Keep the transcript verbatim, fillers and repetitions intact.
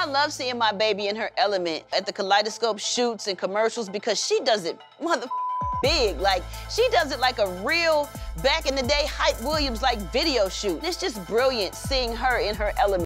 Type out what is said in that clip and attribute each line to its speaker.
Speaker 1: love seeing my baby in her element at the Kaleidoscope shoots and commercials because she does it mother big. Like, she does it like a real, back in the day, Hype Williams like video shoot. It's just brilliant seeing her in her element.